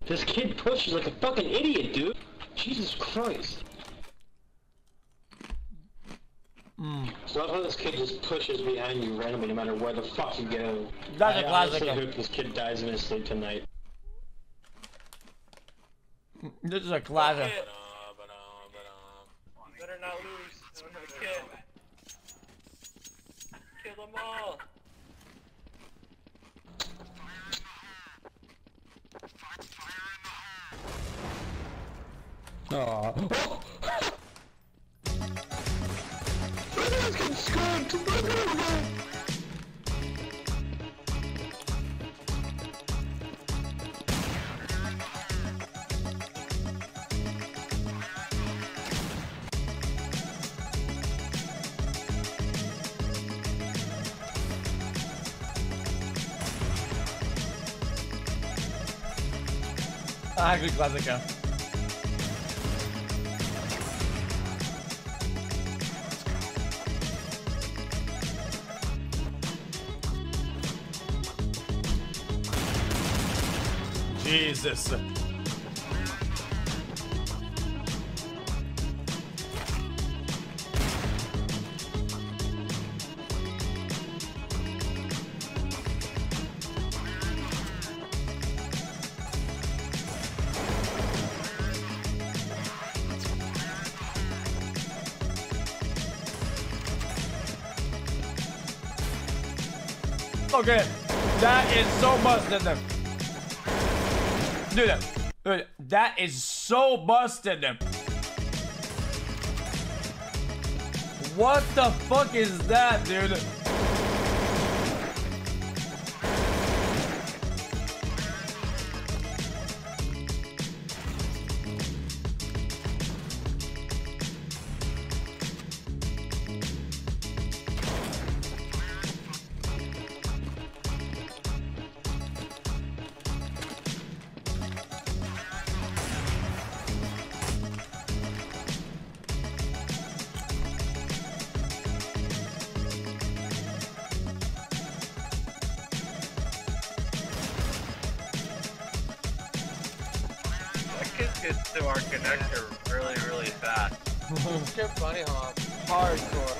This kid pushes like a fucking idiot, dude. Jesus Christ. So I thought this kid just pushes behind you randomly no matter where the fuck you go. That's a classic. I honestly hope this kid dies in his sleep tonight. This is a classic. Better not lose. I'm gonna kill. Kill them all. Aww. Ah, good classic. Jesus. Okay, that is so busted. Dude, that is so busted. What the fuck is that, dude? Gets to our connector really fast. Skip bunnyhop. Hardcore.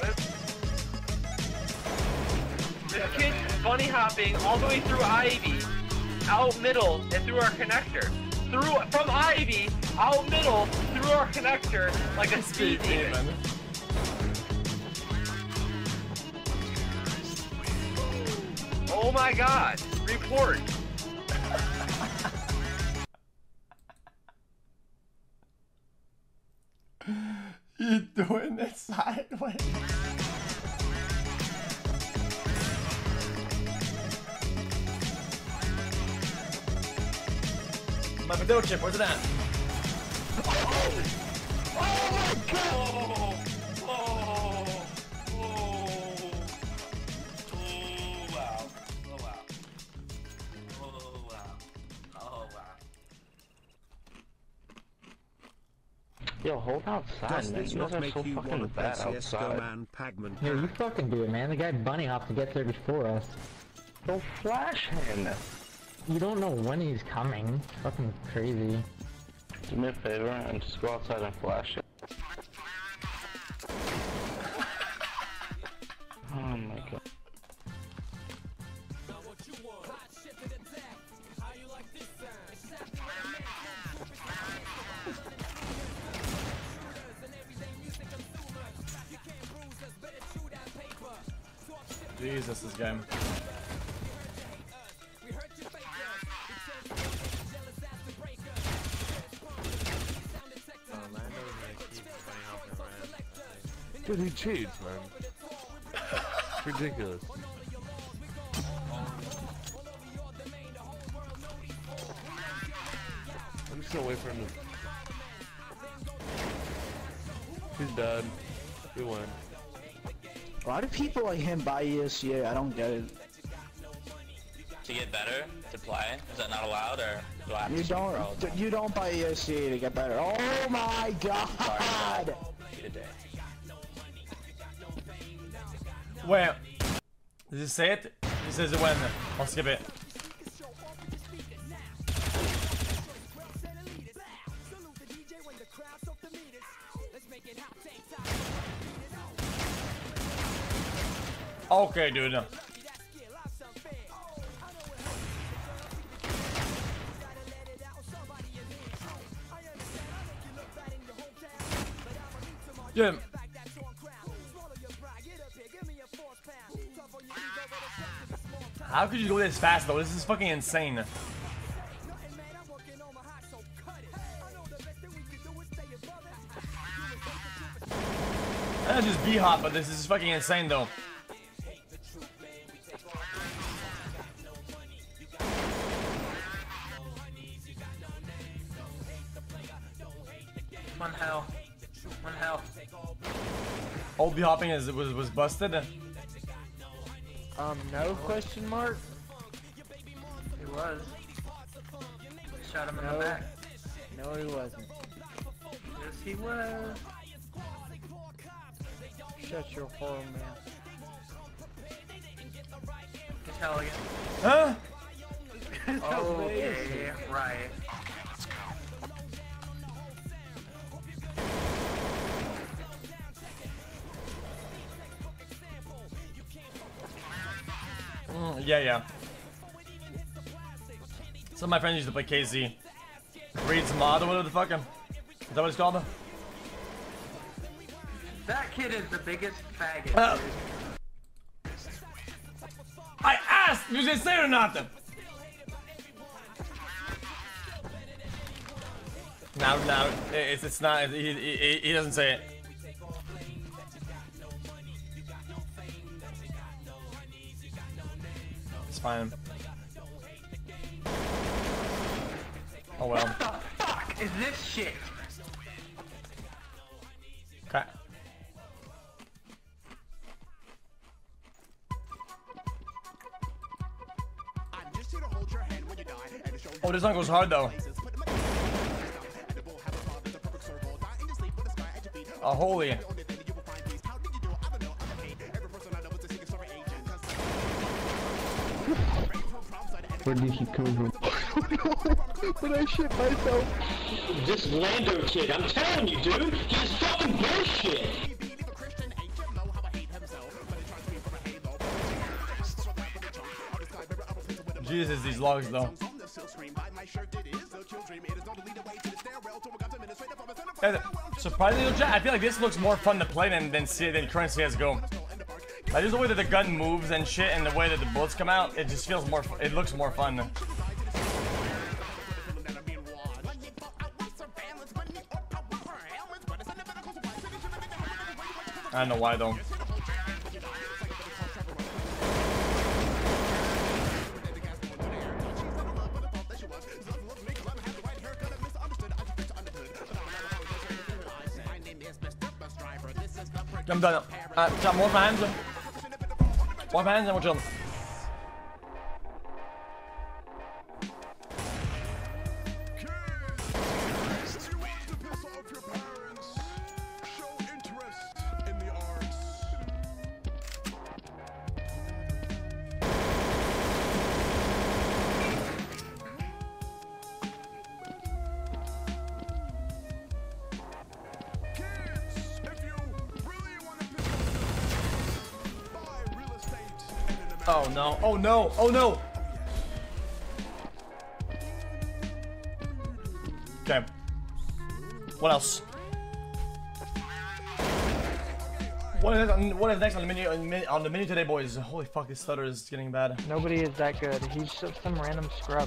This kid bunny hopping all the way through Ivy, out middle, and through our connector. From Ivy, out middle, through our connector, like a speed demon. Oh my god! Report! You doing it sideways? My potato chip, where's it at? Oh my god! Yo, hold outside, man. You guys are so fucking bad outside. Yeah, you fucking do it, man. The guy bunny hopped to get there before us. Don't flash him. You don't know when he's coming. Fucking crazy. Do me a favor and just go outside and flash it. Oh my god. Jesus, this game. Dude, he cheats, man. Ridiculous. I'm just gonna wait for him to... He's dead. We win. Why do people like him buy ESCA? I don't get it. To get better, to play? Is that not allowed, or do I have to You don't buy ESCA to get better. Oh my god! Wait, does it say it? It says it when. I'll skip it. Okay, dude. Dude. How could you go this fast though? This is fucking insane. That's just b-hop, but this is fucking insane though. One hell. One hell. Old b-hopping was busted. No question mark? He was. Shot him in the back. No, he wasn't. Yes, he was. Shut your whore mouth. Good hell again. Huh? Oh, yeah, right. Yeah. Some of my friends used to play KZ. Reed's mod or whatever the fuck. Is that what it's called? That kid is the biggest faggot, dude. I asked! You just say it or not? No, it's not. He doesn't say it. It's fine. Oh well. What the fuck is this shit? Okay. Oh, this song goes hard though. Oh, holy. Where did he come from? But I shit myself. This Lando kid, I'm telling you, dude, he's fucking bullshit. Jesus, these logs though. Surprisingly, I feel like this looks more fun to play than current CSGO. Like, just the way that the gun moves and shit, and the way that the bullets come out, it just feels more. It looks more fun. I don't know why though. I'm done. Jump, wash my hands. Wash my hands and we're chilling. Oh no, oh no, oh no! Okay. What else? What is next on the menu today, boys? Holy fuck, this stutter is getting bad. Nobody is that good. He's just some random scrub.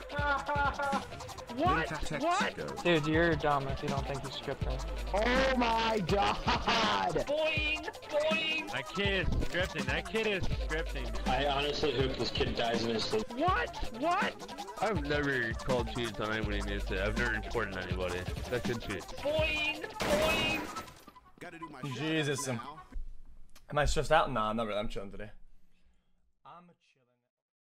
What? What? Dude, you're dumb if you don't think he's scripting. Oh my god! Boing! Boing! That kid is scripting. That kid is scripting. I honestly hope this kid dies in his sleep. What? What? I've never called cheats on anybody needs to. I've never reported anybody. That kid cheats. Boing! Boing! Jesus. Am I stressed out? Nah, I'm not really. I'm chilling today.